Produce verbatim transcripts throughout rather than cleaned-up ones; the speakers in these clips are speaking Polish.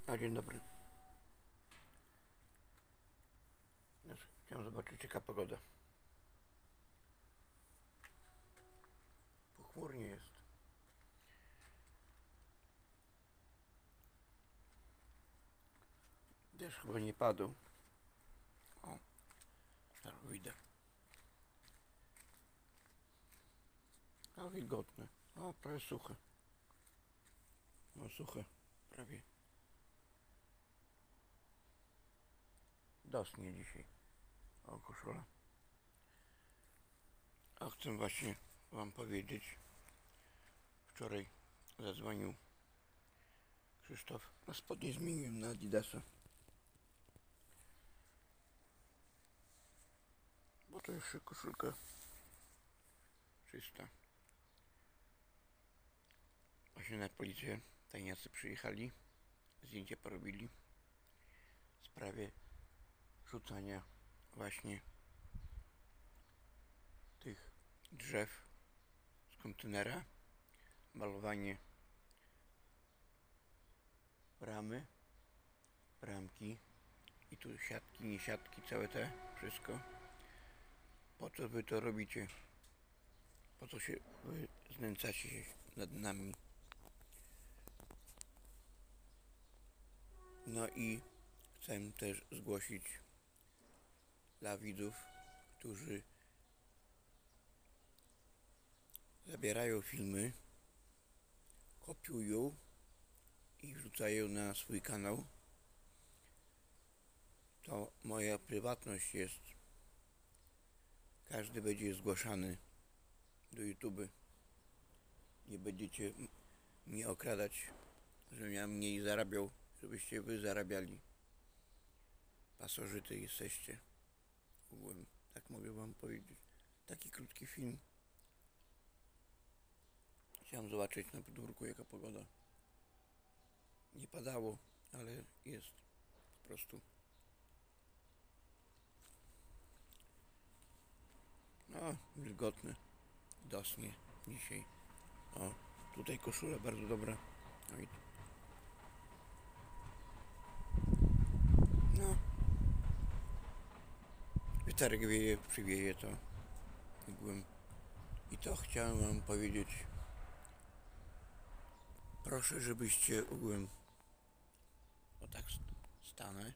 A dzień dobry. Chciałem zobaczyć, jaka pogoda. Pochmurnie jest. Deszcz chyba nie padł. O, teraz widzę. A wilgotne. O, prawie suche. No suche, prawie. Doschnie dzisiaj. O, koszula. A chcę właśnie wam powiedzieć. Wczoraj zadzwonił Krzysztof. Na spodnie zmieniłem na Adidasa. Bo to jeszcze koszulka czysta. Właśnie na policję tajniacy przyjechali. Zdjęcie porobili. W sprawie rzucania właśnie tych drzew z kontenera. Malowanie ramy, ramki i tu siatki, nie siatki, całe te, wszystko. Po co wy to robicie? Po co się wy znęcacie się nad nami? No i chcę też zgłosić dla widzów, którzy zabierają filmy, kopiują i wrzucają na swój kanał. To moja prywatność jest. Każdy będzie zgłaszany do YouTube. Nie będziecie mnie okradać, żebym ja mniej zarabiał, żebyście wy zarabiali. Pasożyty jesteście. Ogólnie, tak mogę wam powiedzieć. Taki krótki film. Chciałem zobaczyć na podwórku, jaka pogoda. Nie padało, ale jest po prostu. No, wilgotne. Doschnie dzisiaj. O, tutaj koszula bardzo dobra. No i no. Wiaterek wieje, przywieje to. Ogółem. I to chciałem wam powiedzieć. Proszę, żebyście ogółem. O tak stanę.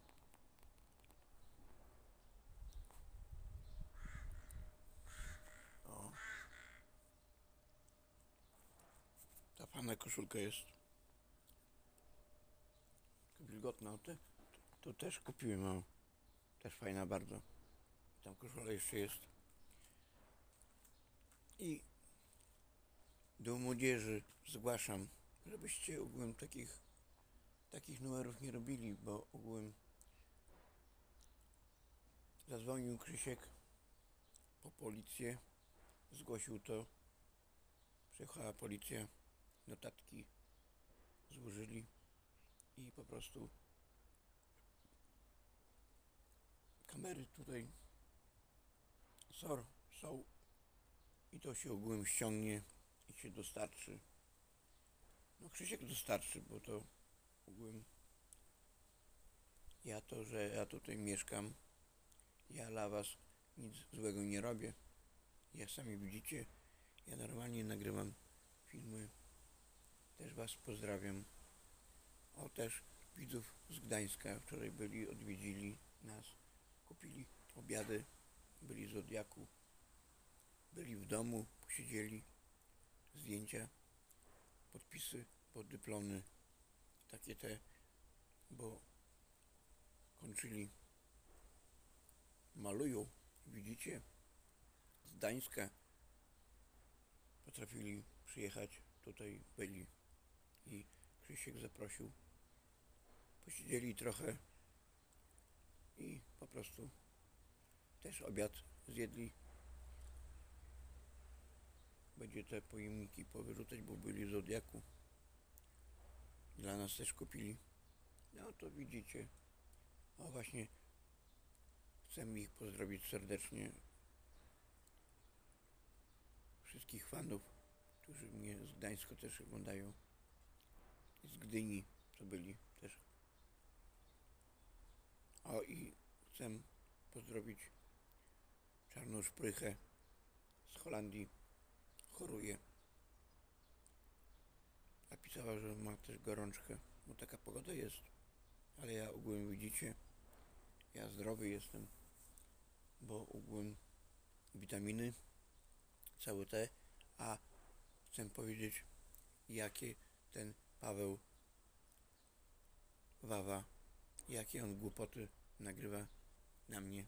O. Ta pana koszulka jest wilgotna. Te, to też kupiłem. O. Też fajna bardzo. Tam koszula jeszcze jest. I do młodzieży zgłaszam, żebyście ogółem takich takich numerów nie robili, bo ogółem zadzwonił Krzysiek po policję, zgłosił to, przyjechała policja, notatki złożyli i po prostu kamery tutaj są i to się ogółem ściągnie i się dostarczy. No Krzysiek dostarczy, bo to ogółem ja to, że ja tutaj mieszkam, ja dla was nic złego nie robię. Jak sami widzicie, ja normalnie nagrywam filmy. Też was pozdrawiam. O, też widzów z Gdańska wczoraj byli, odwiedzili nas, kupili obiady, byli z Zodiaku, byli w domu, posiedzieli, zdjęcia, podpisy pod dyplomy, takie te, bo kończyli, malują, widzicie, z Gdańska potrafili przyjechać, tutaj byli i Krzysiek zaprosił, posiedzieli trochę i po prostu też obiad zjedli. Będzie te pojemniki powyrzucać, bo byli w Zodiaku. Dla nas też kupili. No to widzicie. O właśnie, chcę ich pozdrowić serdecznie. Wszystkich fanów, którzy mnie z Gdańska też oglądają. Z Gdyni, co byli też i chcę pozdrowić Czarną Szprychę z Holandii. Choruje. A pisała, że ma też gorączkę, bo taka pogoda jest. Ale ja ogółem, widzicie, ja zdrowy jestem, bo ogółem witaminy, całe te, a chcę powiedzieć, jakie ten Paweł Wawa, jakie on głupoty nagrywa na mnie.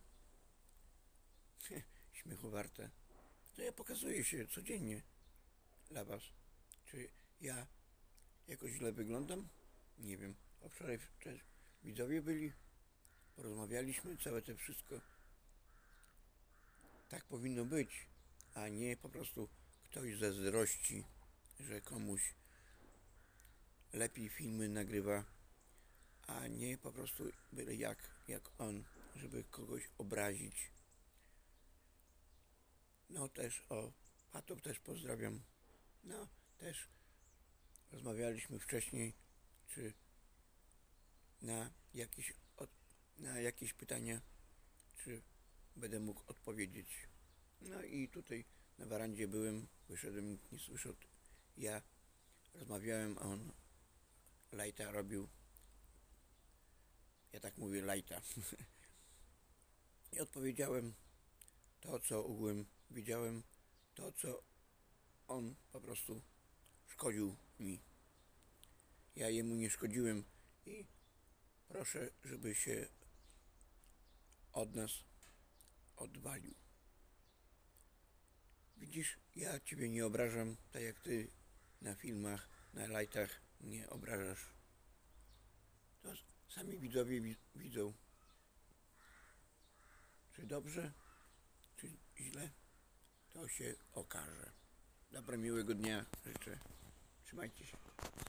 Śmiechu warte. To ja pokazuję się codziennie dla was. Czy ja jakoś źle wyglądam? Nie wiem. A wczoraj też widzowie byli, porozmawialiśmy, całe to wszystko. Tak powinno być, a nie po prostu ktoś zazdrości, że komuś lepiej filmy nagrywa, a nie po prostu byle jak, jak on, żeby kogoś obrazić. No też, o, Patów też pozdrawiam. No, też rozmawialiśmy wcześniej, czy na jakieś, od, na jakieś pytania, czy będę mógł odpowiedzieć. No i tutaj na warandzie byłem, wyszedłem, nikt nie słyszał. Ja rozmawiałem, a on lajta robił. Ja tak mówię, lajta. I odpowiedziałem to, co ogółem widziałem, to, co on po prostu szkodził mi. Ja jemu nie szkodziłem i proszę, żeby się od nas odwalił. Widzisz, ja ciebie nie obrażam, tak jak ty na filmach, na lajtach nie obrażasz. To sami widzowie wi widzą, czy dobrze, czy źle, to się okaże. Dobra, miłego dnia życzę. Trzymajcie się.